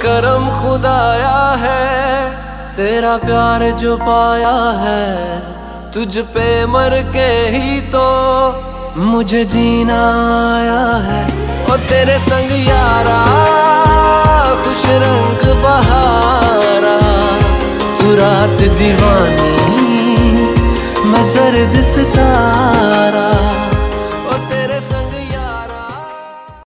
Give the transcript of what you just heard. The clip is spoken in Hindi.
करम खुदाया है, तेरा प्यार जो पाया है। तुझ पे मर के ही तो मुझे जीना आया है। ओ तेरे संग यारा खुश रंग बहारा, तू रात दीवानी मैं जर्द सितारा।